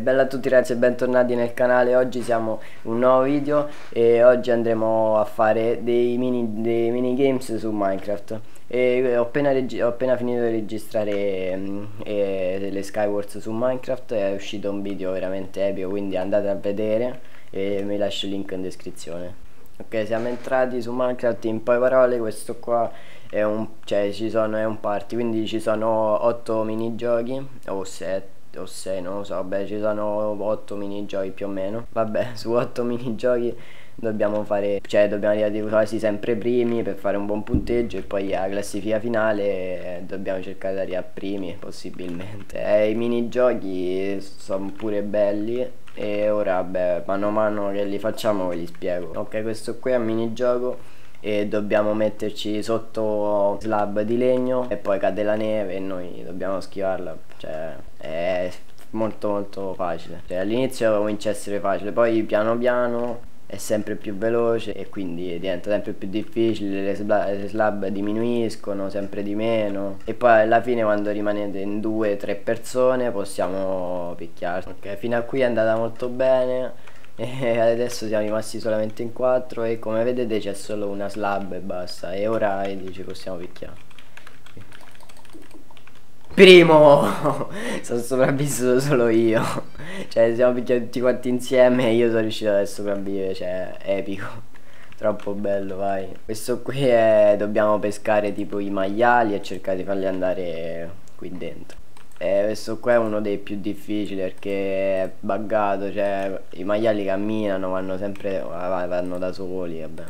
Bella a tutti ragazzi e bentornati nel canale. Oggi siamo un nuovo video e oggi andremo a fare dei minigames su Minecraft. E ho appena finito di registrare le Skywars su Minecraft. È uscito un video veramente epico, quindi andate a vedere e vi lascio il link in descrizione. Ok, siamo entrati su Minecraft. In poche parole, questo qua è un party, quindi ci sono 8 minigiochi o 7 o 6, non lo so, vabbè, ci sono 8 minigiochi più o meno. Vabbè, su 8 minigiochi dobbiamo arrivare quasi sempre primi per fare un buon punteggio, e poi alla classifica finale dobbiamo cercare di arrivare primi possibilmente. I minigiochi sono pure belli e ora vabbè, mano a mano che li facciamo ve li spiego. Ok, questo qui è un minigioco e dobbiamo metterci sotto slab di legno e poi cade la neve e noi dobbiamo schivarla. Cioè è molto facile, cioè all'inizio comincia a essere facile, poi piano piano è sempre più veloce e quindi diventa sempre più difficile, le slab diminuiscono sempre di meno e poi alla fine, quando rimanete in 2-3 persone, possiamo picchiarci. Ok, fino a qui è andata molto bene e adesso siamo rimasti solamente in 4 e come vedete c'è solo una slab e basta, e ora ci possiamo picchiare. Primo! Sono sopravvissuto solo io. Cioè siamo picchiati tutti quanti insieme e io sono riuscito a sopravvivere. Cioè epico. Troppo bello, vai. Questo qui dobbiamo pescare tipo i maiali e cercare di farli andare qui dentro. Questo qua è uno dei più difficili perché è buggato. Cioè i maiali camminano, vanno sempre, vanno da soli, vabbè.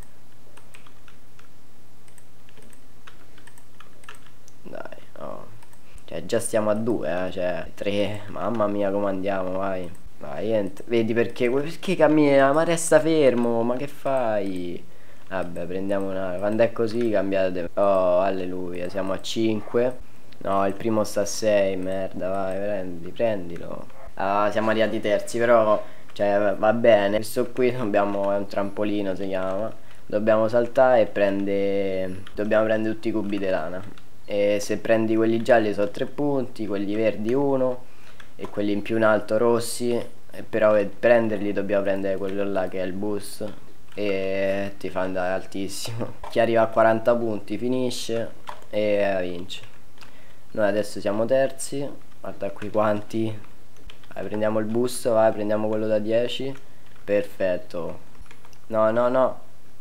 Dai, oh. Cioè già stiamo a 2, cioè 3, mamma mia come andiamo, vai. Vai, vedi perché cammina, ma resta fermo, ma che fai? Vabbè, prendiamo una, quando è così cambiate. Oh, alleluia, siamo a 5. No, il primo sta a 6, merda, vai, prendilo. Ah, siamo arrivati terzi, però, cioè, va bene. Questo qui è un trampolino, si chiama. Dobbiamo saltare e dobbiamo prendere tutti i cubi di lana. E se prendi quelli gialli sono 3 punti, quelli verdi 1 e quelli in più in alto rossi, però per prenderli dobbiamo prendere quello là che è il boost e ti fa andare altissimo. Chi arriva a 40 punti finisce e vince. Noi adesso siamo terzi, guarda qui quanti. Vai, prendiamo il boost, vai, prendiamo quello da 10. Perfetto. No.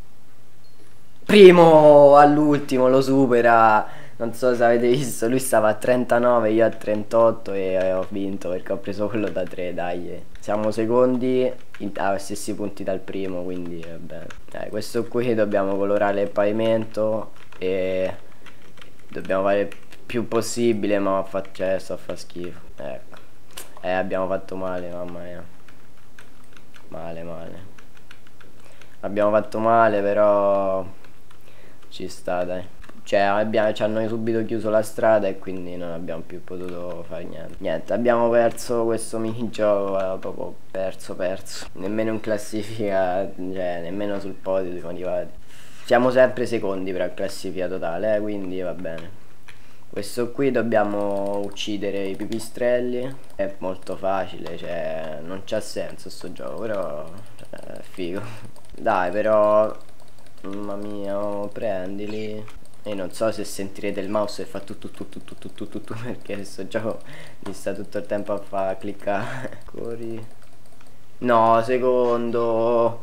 Primo all'ultimo, lo supera. Non so se avete visto, lui stava a 39, io a 38 e ho vinto perché ho preso quello da 3, dai. Siamo secondi a stessi punti dal primo, quindi vabbè. Questo qui dobbiamo colorare il pavimento e dobbiamo fare il più possibile, ma cioè, sto a fa schifo. Ecco. Abbiamo fatto male, mamma mia. Male. Abbiamo fatto male, però ci sta, dai. Cioè ci hanno subito chiuso la strada e quindi non abbiamo più potuto fare niente. Abbiamo perso questo minigioco, proprio perso. Nemmeno in classifica, cioè nemmeno sul podio siamo arrivati. Siamo sempre secondi per la classifica totale, quindi va bene. Questo qui dobbiamo uccidere i pipistrelli. È molto facile, cioè non c'ha senso sto gioco, però è figo. Dai, però mamma mia, prendili. E non so se sentirete il mouse e fa tu perché questo gioco mi sta tutto il tempo a far cliccare. Corri. No, secondo.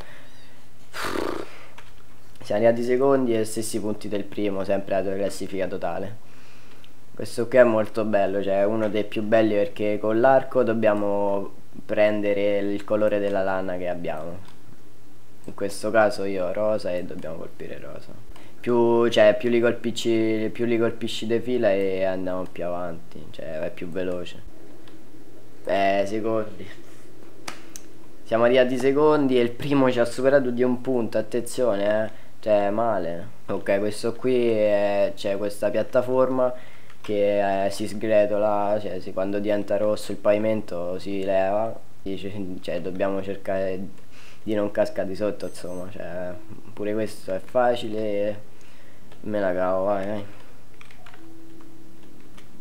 Siamo arrivati secondi e stessi punti del primo, sempre la classifica totale. Questo qui è molto bello, cioè è uno dei più belli perché con l'arco dobbiamo prendere il colore della lana che abbiamo. In questo caso io ho rosa e dobbiamo colpire rosa. Più li colpisci di fila e andiamo più avanti, cioè è più veloce. Secondi. Siamo arrivati secondi e il primo ci ha superato di un punto, attenzione, cioè male. Ok, questo qui c'è questa piattaforma che si sgretola, cioè quando diventa rosso il pavimento si leva, cioè dobbiamo cercare di non cascare di sotto, insomma, cioè pure questo è facile. Me la cavo, vai.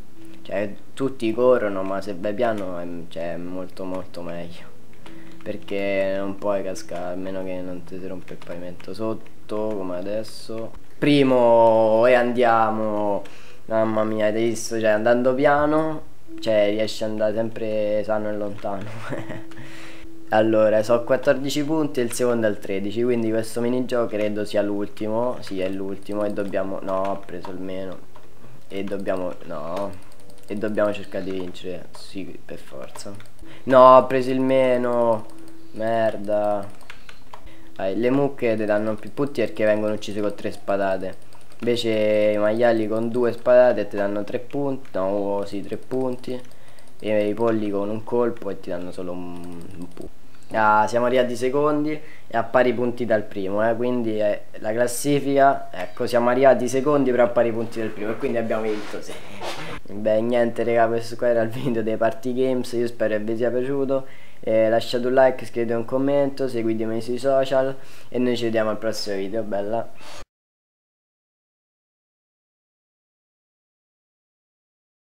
Cioè, tutti corrono, ma se vai piano cioè, è molto molto meglio. Perché non puoi cascare, a meno che non ti si rompe il pavimento sotto, come adesso. Primo e andiamo. Mamma mia, hai visto? Cioè, andando piano, cioè, riesci ad andare sempre sano e lontano. Allora, so 14 punti e il secondo è il 13, quindi questo minigioco credo sia l'ultimo. Sì, è l'ultimo e dobbiamo... No, ho preso il meno. E dobbiamo... No. E dobbiamo cercare di vincere. Sì, per forza. No, ho preso il meno. Merda. Le mucche ti danno più punti perché vengono uccise con 3 spadate. Invece i maiali con 2 spadate ti danno 3 punti. No, sì, 3 punti. E i polli con un colpo e ti danno solo un punto. Ah, siamo arrivati secondi e a pari punti dal primo, quindi la classifica, ecco, siamo arrivati secondi però a pari punti del primo e quindi abbiamo vinto, sì. Beh, niente raga, questo qua era il video dei Party Games, io spero che vi sia piaciuto, lasciate un like, scrivete un commento, seguitemi sui social e noi ci vediamo al prossimo video, bella.